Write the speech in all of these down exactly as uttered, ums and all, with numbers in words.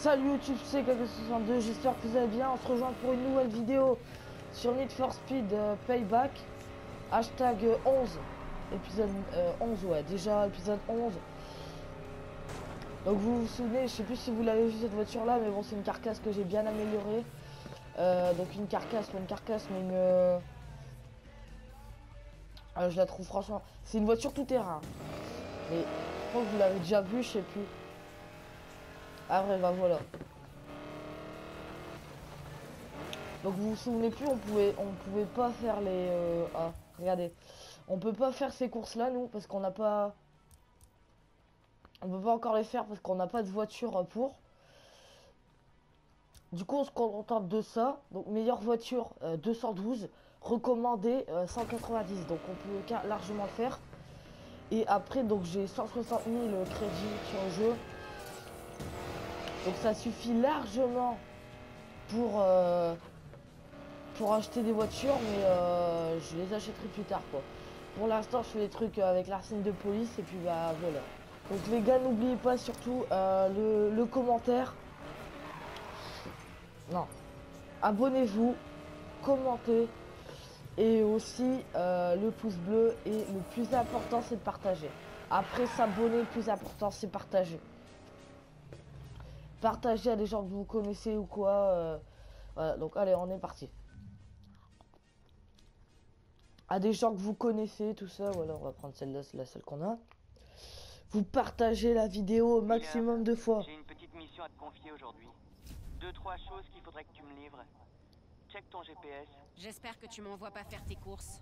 Salut YouTube, c'est K K soixante-deux, j'espère que vous allez bien. On se rejoint pour une nouvelle vidéo sur Need for Speed euh, Payback. Hashtag euh, onze, épisode euh, onze, ouais, déjà épisode onze. Donc vous vous souvenez, je sais plus si vous l'avez vu cette voiture là, mais bon, c'est une carcasse que j'ai bien améliorée. Euh, donc une carcasse, pas une carcasse, mais une... Euh, euh, je la trouve franchement... C'est une voiture tout terrain. Mais je crois que vous l'avez déjà vu, je sais plus. Ah vrai, bah voilà. Donc vous vous souvenez plus, on pouvait on pouvait pas faire les euh, ah regardez, on peut pas faire ces courses là nous parce qu'on n'a pas on peut pas encore les faire parce qu'on n'a pas de voiture pour. Du coup on se contente de ça. Donc meilleure voiture euh, deux cent douze, recommandé euh, cent quatre-vingt-dix, donc on peut largement le faire. Et après donc j'ai cent soixante mille crédits sur le jeu, donc ça suffit largement pour euh, pour acheter des voitures, mais euh, je les achèterai plus tard quoi. Pour l'instant je fais des trucs avec l'arsène de police et puis bah voilà. Donc les gars, n'oubliez pas surtout euh, le, le commentaire. Non. Abonnez-vous, commentez et aussi euh, le pouce bleu, et le plus important c'est de partager. Après s'abonner, le plus important c'est partager. Partagez à des gens que vous connaissez ou quoi. Euh, voilà, donc allez, on est parti. À des gens que vous connaissez, tout ça, voilà, on va prendre celle-là, c'est la seule qu'on a. Vous partagez la vidéo au maximum de fois. J'ai une petite mission à te confier aujourd'hui. Deux, trois choses qu'il faudrait que tu me livres. Check ton G P S. J'espère que tu m'envoies pas faire tes courses.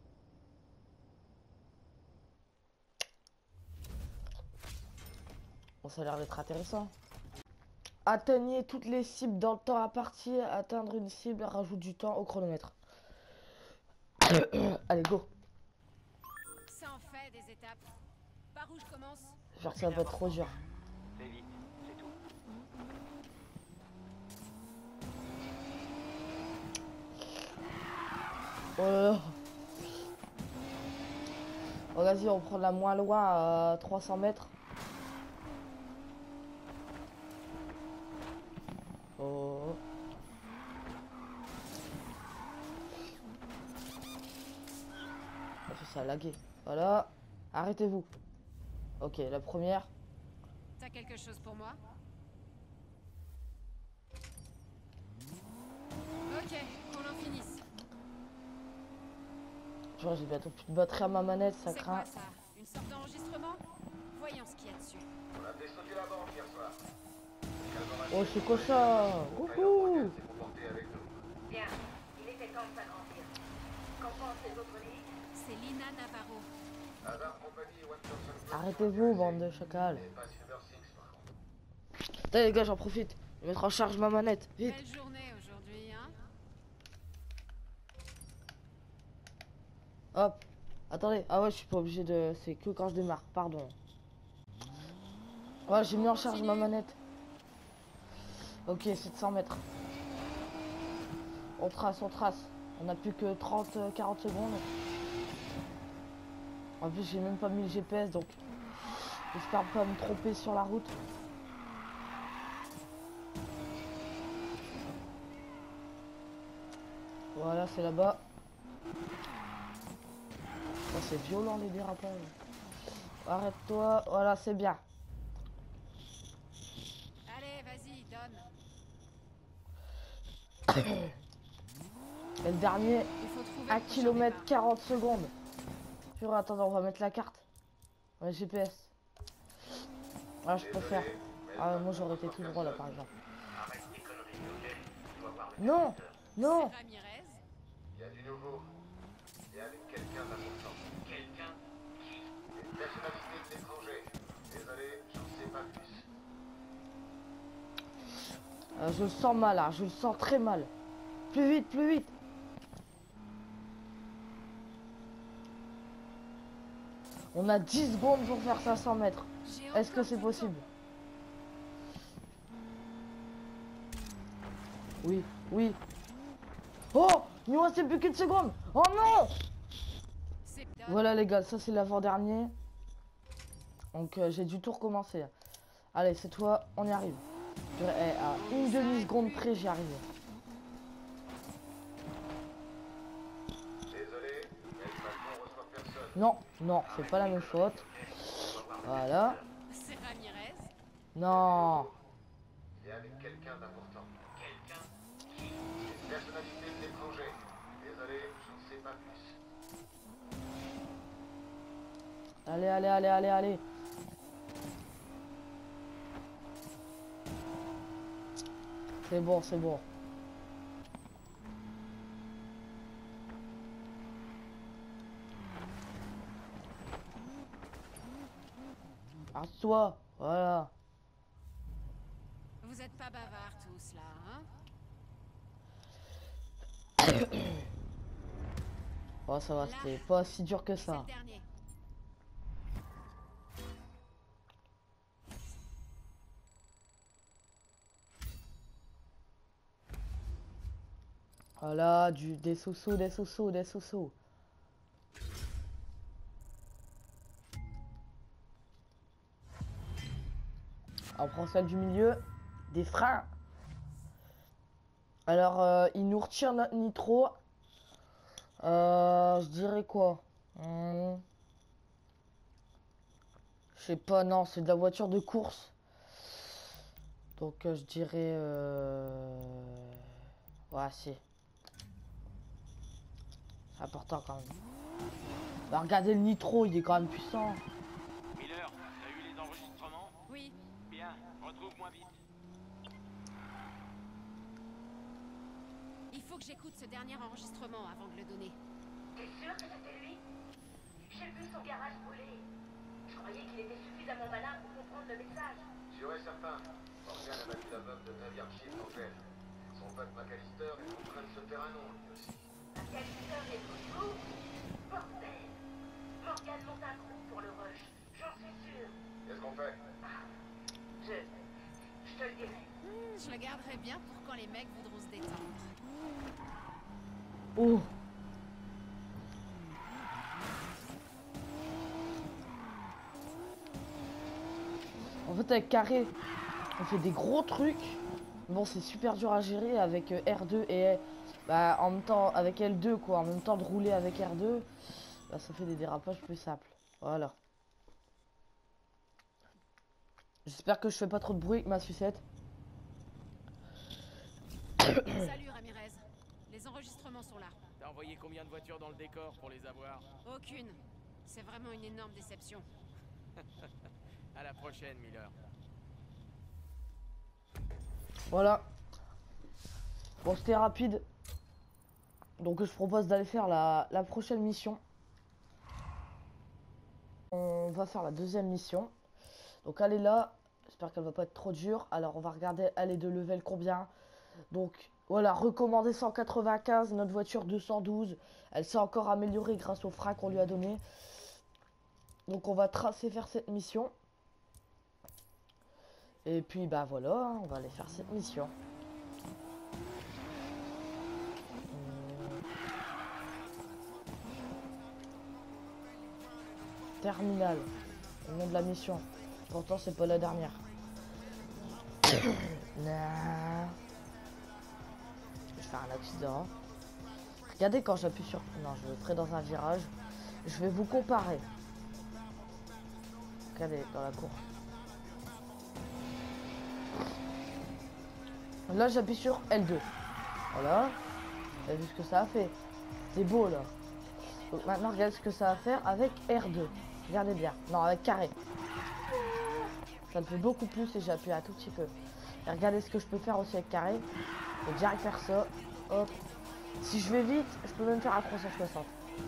Bon, ça a l'air d'être intéressant. Atteignez toutes les cibles dans le temps à partir. Atteindre une cible rajoute du temps au chronomètre. Allez, go. Ça en fait des étapes. Par où je commence? Genre ça va être trop dur. Fais vite, c'est tout. Oh là là. Oh, vas-y, on prend la moins loin à trois cents mètres. Oh. Ça a lagué. Voilà. Arrêtez-vous. Ok, la première. T'as quelque chose pour moi? Ok, qu'on en finisse. Genre j'ai bientôt plus de batterie à ma manette, ça C'est craint. quoi ça? Une sorte d'enregistrement? Voyons ce qu'il y a dessus. On a descendu la banque hier soir. Oh, c'est quoi ça? Wouhou! Bien, il était temps de s'agrandir. Qu'en pensent les autres ligues? C'est Lina Navarro. Hazard Compagnie, One Person. Arrêtez-vous, bande de chacals. Et pas Silver Six, par contre. Allez les gars, j'en profite. Je vais mettre en charge ma manette, vite. Belle journée aujourd'hui, hein? Hop. Attendez. Ah ouais, je suis pas obligé de... C'est que quand je démarre, pardon. Ouais, j'ai mis en charge ma manette. Ok, sept cents mètres. On trace, on trace. On a plus que trente à quarante secondes. En plus, j'ai même pas mis le G P S, donc j'espère pas me tromper sur la route. Voilà, c'est là-bas. Oh, c'est violent les dérapages. Arrête-toi. Voilà, c'est bien. Allez, vas-y, donne. Et le dernier, Il faut trouver un le prochain kilomètre départ. quarante secondes. Purée, attendez, on va mettre la carte. Ouais, G P S. Ah, je préfère. Ah, moi j'aurais été tout droit là par exemple. Arrête tes conneries, ok? Tu dois voir le Non, navigateur. non. C'est Ramirez. Il y a du nouveau. Il y a avec quelqu'un d'important. Quelqu'un qui? Une nationalité de l'étranger. Désolé, j'en sais pas plus. Euh, je le sens mal là, je le sens très mal. Plus vite, plus vite. On a dix secondes pour faire cinq cents mètres. J'ai Est-ce que encore c'est du possible? temps. Oui, oui. Oh, il nous reste plus qu'une seconde. Oh non. C'est donne. Voilà les gars, ça c'est l'avant-dernier. Donc euh, j'ai dû tout recommencer. Allez, c'est toi, on y arrive. Eh, à une demi-seconde près, j'y arrive. Désolé, mais le patron reçoit personne. Non, non, c'est pas la même faute. Voilà. C'est Ramirez. Non. Il y a avec quelqu'un d'important. Quelqu'un qui Une personnalité de l'étranger. Désolé, j'en sais pas plus. Allez, allez, allez, allez, allez. C'est bon, c'est bon. Arrête-toi, voilà. Vous êtes pas bavards tous là, hein? Oh, ça va, Là, c'était pas si dur que c'est ça. le dernier. Voilà, du, des sous-sous, des sous-sous, des sous-sous. On prend celle du milieu. Des freins. Alors, euh, il nous retire notre nitro. Euh, je dirais quoi? Hmm. Je sais pas, non, c'est de la voiture de course. Donc, euh, je dirais... Euh... Ouais, si. C'est important quand même. Bah, regardez le nitro, il est quand même puissant. Miller, t'as eu les enregistrements? Oui, Bien, retrouve-moi vite. il faut que j'écoute ce dernier enregistrement avant de le donner. T'es sûr que c'était lui? J'ai vu son garage brûler. Je croyais qu'il était suffisamment malin pour comprendre le message. Sûr et certain. Morgan a battu la veuve de Xavier Chief en fait. Son pote McAllister est en train de se faire un nom, lui aussi. Un capitaine est fou. Bordel. Morgan monte un groupe pour le rush. J'en suis sûr. Qu'est-ce qu'on fait? Je... Je te le dirai. Hmm, je le garderai bien pour quand les mecs voudront se détendre. Oh. En fait, avec Carré, on fait des gros trucs. Bon, c'est super dur à gérer avec euh, R deux et bah, en même temps avec L deux quoi. En même temps de rouler avec R deux, bah, ça fait des dérapages plus simples. Voilà. J'espère que je fais pas trop de bruit avec ma sucette. Salut Ramirez. Les enregistrements sont là. T'as envoyé combien de voitures dans le décor pour les avoir? Aucune. C'est vraiment une énorme déception. À la prochaine, Miller. Voilà. Bon, c'était rapide. Donc je propose d'aller faire la, la prochaine mission. On va faire la deuxième mission. Donc elle est là. J'espère qu'elle va pas être trop dure. Alors on va regarder, elle est de level combien. Donc voilà, recommandé cent quatre-vingt-quinze, notre voiture deux cent douze. Elle s'est encore améliorée grâce au frein qu'on lui a donné. Donc on va tracer faire cette mission. Et puis bah voilà, on va aller faire cette mission. Terminal, le nom de la mission. Pourtant c'est pas la dernière. Nah. Je vais faire un accident. Regardez quand j'appuie sur... Non, je le ferai dans un virage. Je vais vous comparer. Regardez dans la course. Là j'appuie sur L deux. Voilà. Vous avez vu ce que ça a fait. C'est beau là. Donc maintenant regardez ce que ça va faire avec R deux. Regardez bien. Non, avec carré. Ça me fait beaucoup plus et j'appuie un tout petit peu. Et regardez ce que je peux faire aussi avec carré. Je vais direct faire ça. Hop. Si je vais vite, je peux même faire à trois cent soixante.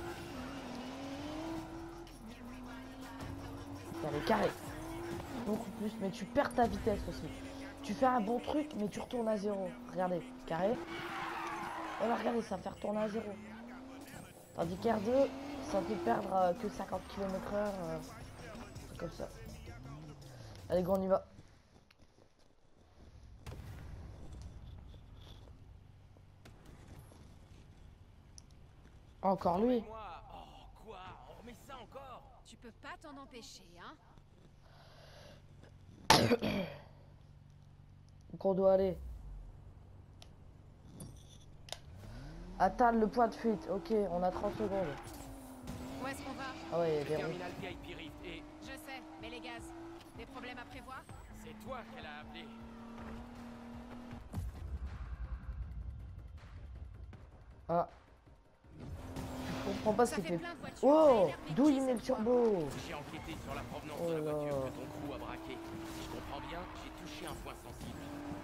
Regardez, carré. Beaucoup plus, mais tu perds ta vitesse aussi. Tu fais un bon truc, mais tu retournes à zéro. Regardez, carré. Voilà, regardez, ça fait retourner à zéro. Tandis qu'R deux, ça fait perdre euh, que cinquante kilomètres heure. Euh, comme ça. Allez, go, on y va. Encore lui. Moi, oh, quoi? On remet ça encore? Tu peux pas t'en empêcher, hein? Donc on doit aller. Atteindre le point de fuite. Ok, on a trente secondes. Où est-ce qu'on va? Ah ouais, il y a des ronds. Terminal V I P Rift et Je sais, mais les gaz, des problèmes à prévoir? c'est toi qu'elle a appelé. Ah. Je comprends pas ce Ça qu'il fait fait. plein de voitures. Oh, ça énerve les d'où petits, il met le cette fois. turbo? J'ai enquêté sur la provenance Oh de la là voiture là. que ton crew a braquée. Si je comprends bien, j'ai touché un point sensible.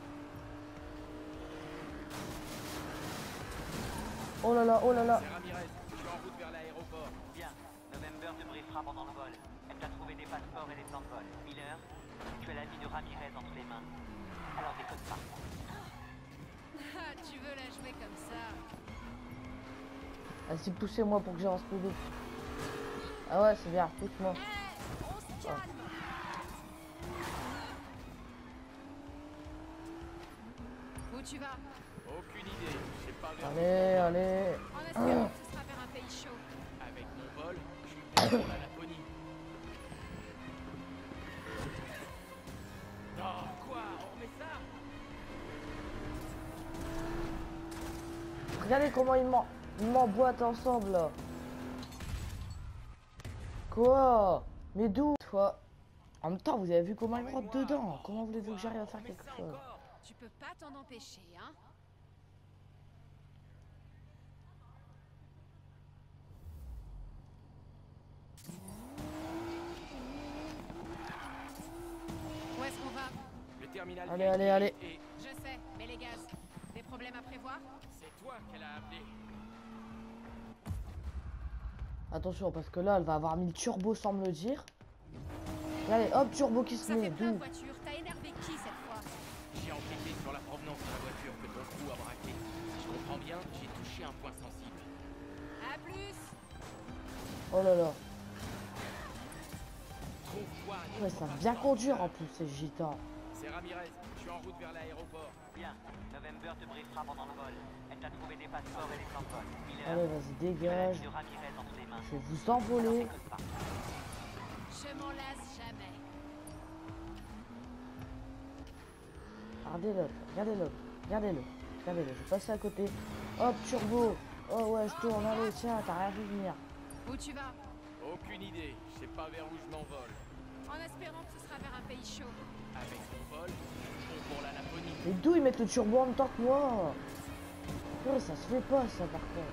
Oh là là, oh là là. C'est Ramirez, je suis en route vers l'aéroport. Bien. November te briefera pendant le vol. Elle t'a trouvé des passeports et des plans de vol. Miller, tu as la vie de Ramirez entre les mains. Alors déconne pas. Ah, tu veux la jouer comme ça? Vas-y, poussez-moi pour que j'avance plus vite. Ah ouais, c'est bien, pousse-moi. Eh, on se calme. Où tu vas? Aucune idée, je sais pas vers Allez, allez. En espérant que ce sera vers un pays chaud. Avec mon vol, je suis bon pour la Laponie. Non, quoi? On remet ça? Regardez comment ils m'en- ils m'emboîtent ensemble là. Quoi? Mais d'où? Toi. En même temps, vous avez vu comment ils me rentrent dedans. Comment voulez-vous que j'arrive à faire On remet quelque ça chose? encore. Tu peux pas t'en empêcher, hein? Où est-ce qu'on va? Le terminal Allez, V I P allez, allez. et Je sais, mais les gaz, des problèmes à prévoir? c'est toi qu'elle a appelé. Attention, parce que là, elle va avoir mis le turbo sans me le dire. Allez, hop, turbo qui se Ça met. fait plein de D'où? voitures, t'as énervé qui cette fois? J'ai enquêté sur la provenance de la voiture que ton crew a braquée. Si je comprends bien, j'ai touché un point sensible. À plus! Oh là là. Trouve-toi un Ouais, autre ça va passeport. bien conduire en plus, ces gitans. C'est Ramirez, je suis en route vers l'aéroport. Bien. November te briefera pendant le vol. Elle t'a trouvé des passeports et des plans de vol. Miller, Allez, vas-y, tu as la dégage. vie de Ramirez entre les mains. Je vais vous Alors envoler. déconne pas. Je m'en lasse jamais. Regardez-le, regardez-le, regardez-le, regardez-le. Je vais passer à côté. Hop, turbo. Oh ouais, je tourne. Allez, tiens, t'as rien vu venir. Où tu vas? Aucune idée, je sais pas vers où je m'envole. En espérant que ce sera vers un pays chaud. Avec mon vol, je suis bon pour la Laponie. Mais d'où ils mettent le turbo en même temps que moi? Ouais, ça se fait pas, ça, par contre.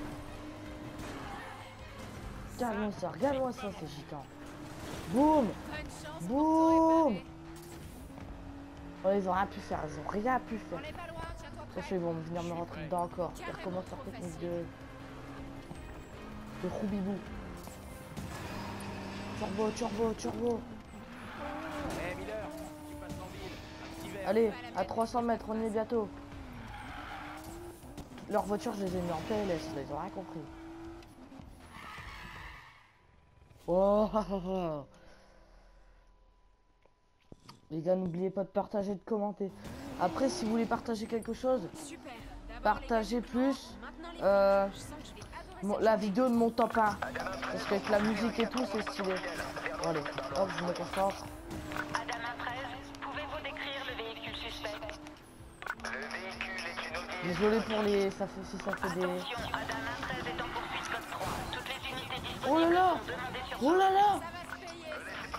Regarde-moi ça, regarde-moi ça, ces gitans. Boum. Bonne chance Boum. pour tout réparer. Oh, ils ont rien pu faire, ils ont rien pu On faire. est pas loin, tiens-toi Ça prêt. fait, ils vont venir me rentrer dedans encore. Ils recommencent leur technique de... de roubibou. Turbo, turbo, turbo. Hé Miller, tu passes en ville, un petit verre. Allez, à trois cents mètres, on y est bientôt. Leurs voitures, je les ai mis en P L S, là, ils ont rien compris. Oh, oh, oh, oh. Les gars, n'oubliez pas de partager et de commenter. Après, si vous voulez partager quelque chose, Super. D'abord, partagez les gars, plus. maintenant les Euh, filles. Je sens que je vais adorer mon- cette la vidéo de mon top un. Parce qu'avec la musique et tout, c'est stylé. Allez, hop, je me concentre. Adama treize, pouvez-vous décrire le véhicule suspect? Le véhicule est une Audi. Désolé pour les... ça fait, si ça fait des... Attention, Adama treize est en poursuite code trois. Toutes les unités disponibles Oh là là. sont demandées sur Oh là là. Ça va se payer.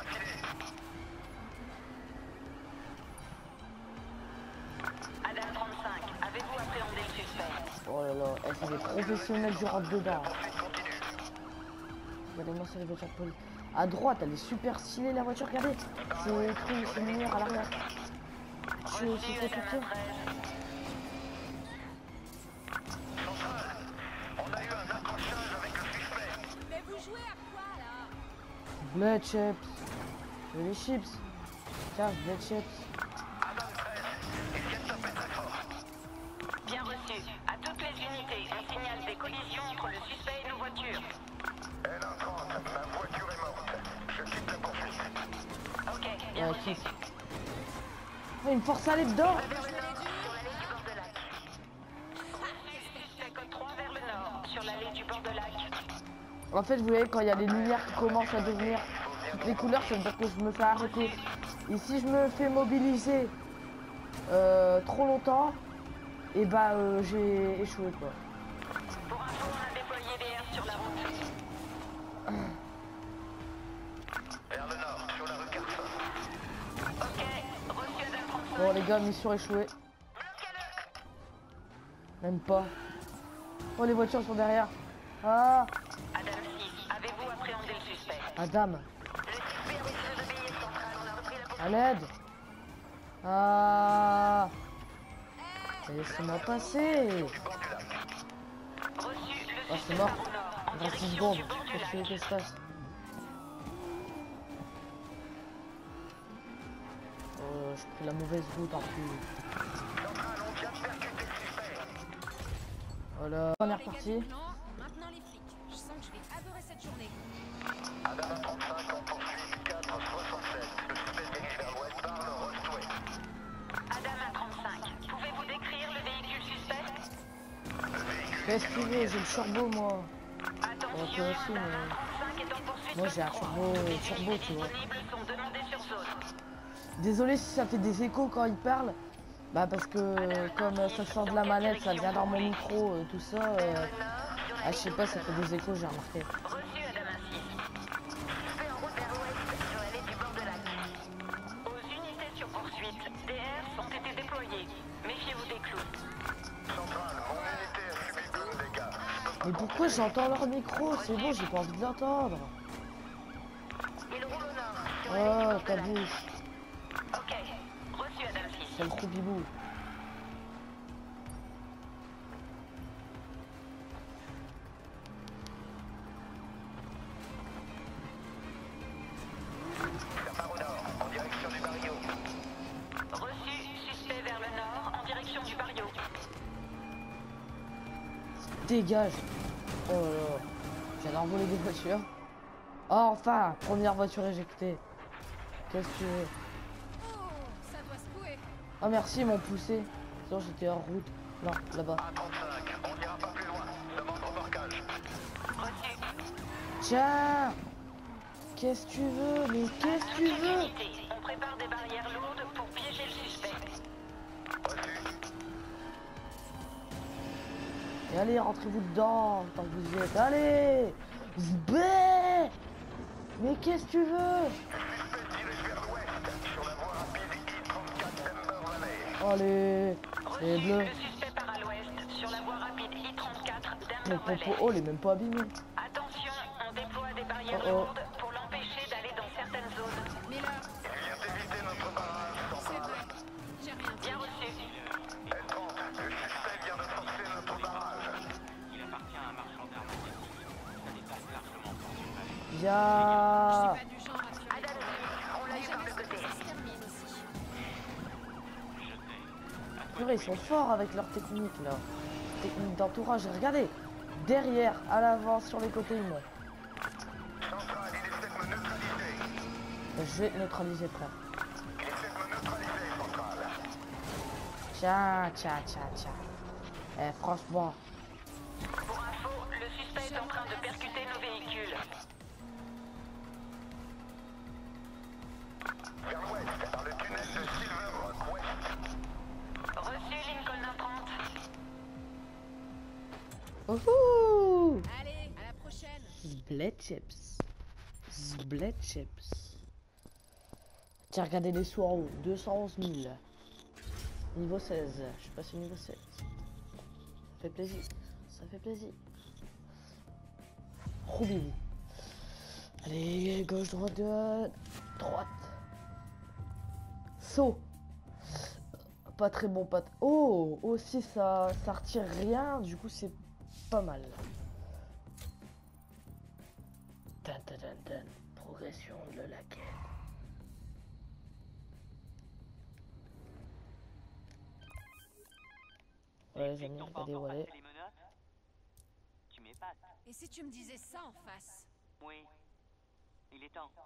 Adam trente-cinq, avez-vous appréhendé le suspect? Oh là là, eh, c'est des professionnels du rentre dedans. Regardez-moi ça, les voitures de police. À droite, elle est super stylée la voiture, regardez. C'est écrit, c'est lumière à l'arrière. C'est c'est Reçu, fait tout Adama ça. treize. On a eu un accrochage avec le suspect. Mais vous jouez à quoi là? Blade chips. Je veux les chips. Tiens, blade chips. Bien reçu. À toutes les unités, on signale des collisions entre le suspect et nos voitures. N un trente, ma voiture est morte. Je quitte la poursuite. Ok, bien Ouais, reçu. qui- Oh, il me force à aller dedans. Vers le nord, sur l'allée du bord de lac. Reçu, suspect code trois vers le nord, sur l'allée du bord de lac. En fait, vous voyez, quand il y a les lumières qui commencent à devenir toutes les couleurs, ça veut dire que je me fais arrêter. Et si je me fais mobiliser euh, trop longtemps. Et bah euh, j'ai échoué quoi. Pour info, on a déployé D R sur la route. Vers le nord, sur la rue Carson. Ok, reçu Adam trente-cinq. Bon les gars, mission échouée. Même pas. Oh les voitures sont derrière. Ah Adam six, avez-vous appréhendé le suspect? Adam, Le suspect a reçu le billet central, on a repris la position. à l'aide. Ah laissez-moi passer. Reçu, le Oh c'est suspect mort. part au nord, en Il reste dix direction secondes. du bord du Qu'est-ce que lac. qui se passe? Oh je pris la mauvaise route en plus. Voilà. Première Les gars partie. du clan, maintenant les flics. Je sens que je vais adorer cette journée. Adam trente-cinq en poursuite quatre soixante-sept. Le suspect se dirige vers l'ouest par le Rostway. Adam un trente-cinq, pouvez-vous décrire le véhicule suspect? Qu'est-ce que tu veux? J'ai le turbo moi. Attention, toi aussi, Adam mais- un trente-cinq est en poursuite Moi, de j'ai un Troyes. turbo- Toutes les turbo, unités tu vois. disponibles sont demandées sur zone. Désolé si ça fait des échos quand il parle. Bah parce que comme euh, ça sort de la manette, ça vient dans mon micro, euh, tout ça. euh, Vers le nord, sur la Ah je sais pas, ça fait des échos, j'ai remarqué. Reçu Adam un six. Suspect en route vers l'ouest sur l'allée du bord de lac. Aux unités sur poursuite, D R ont été déployés. Méfiez-vous des clous. Centrale, mon unité a subi deux dégâts. Mais pourquoi j'entends leur micro? C'est bon, j'ai pas envie de l'entendre. Il roule au nord sur l'allée du Oh, bord de ta lac. bouche, Ok. Reçu Adam six. c'est le gros bibou. Ça part au nord, en direction du Barrio. Reçu, suspect vers le nord en direction du Barrio. Dégage. Oh là là. J'adore voler des voitures. Oh, enfin, première voiture éjectée. Qu'est-ce que tu veux? Oh, ça doit secouer. Ah merci, ils m'ont poussé. Sinon j'étais hors route. Non, là-bas. A trente-cinq, on n'ira pas plus loin. Demande remorquage. Reçu. Tiens. Qu'est-ce que tu veux? Mais qu'est-ce que tu veux? Unité, on prépare des barrières lourdes pour piéger le suspect. Et allez, rentrez-vous dedans, tant que vous y êtes. Allez. Zbé. Mais qu'est-ce que tu veux? Suspect dirige vers l'ouest, sur la voie rapide I trente-quatre Timber Valley. Allez. Les Reçu, bleus. le suspect part à l'ouest sur la voie rapide I trente-quatre Le Denver popo, Valley. oh, il est même pas abîmé. Attention, on déploie des barrières Oh, oh. lourdes pour l'empêcher d'aller dans certaines zones. Mais là, Il vient d'éviter notre barrage c'est central. vrai. J'ai rien dit. Bien reçu. L trente, le suspect vient de forcer notre barrage. Il appartient à un marchand d'armes. Ça dépasse largement son palais. Je suis Ya. pas du genre à tuer. Adam six, on l'a eu par le côté. Ça se termine aussi. Purée, ils sont forts avec leur technique là. Technique d'entourage. Regardez. Derrière, à l'avant, sur les côtés, ils m'ont. Centrale, il essaie de me neutraliser. Je vais neutraliser, frère. Il essaie de me neutraliser, Centrale. Tiens, tiens, tiens, tiens. Eh, franchement. Pour info, le suspect est en train de percuter nos véhicules. Vers l'ouest, par le tunnel de Silver Rock West. Reçu Lincoln un trente. Wouhou! Allez, à la prochaine. Split chips. Split chips. Tiens, regardez les sous en haut. deux cent onze mille. Niveau seize. Je suis passé niveau sept. Ça fait plaisir. Ça fait plaisir. Roubez-vous. Allez, gauche, droite, droite. Droite. Saut. Pas très bon, pas. Oh, aussi ça, ça retire rien. Du coup, c'est pas mal. Tan, tan, tan, tan. Progression de la quête. Ouais, les amis, regardez où elle est. les menottes? Tu m'épates. Et si tu me disais ça en face? Oui. Il est temps.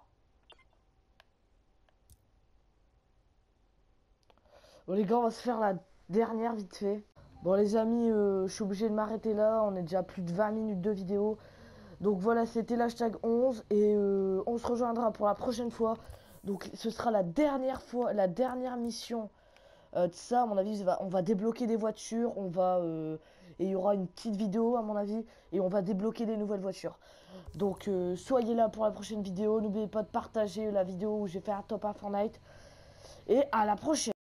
Bon les gars, on va se faire la dernière vite fait. Bon les amis, euh, je suis obligé de m'arrêter là. On est déjà à plus de vingt minutes de vidéo. Donc voilà, c'était l'hashtag onze. Et euh, on se rejoindra pour la prochaine fois. Donc ce sera la dernière fois, la dernière mission Euh, de ça, à mon avis, va, on va débloquer des voitures, on va euh, et il y aura une petite vidéo à mon avis, et on va débloquer des nouvelles voitures. Donc euh, soyez là pour la prochaine vidéo, n'oubliez pas de partager la vidéo où j'ai fait un top à Fortnite, et à la prochaine.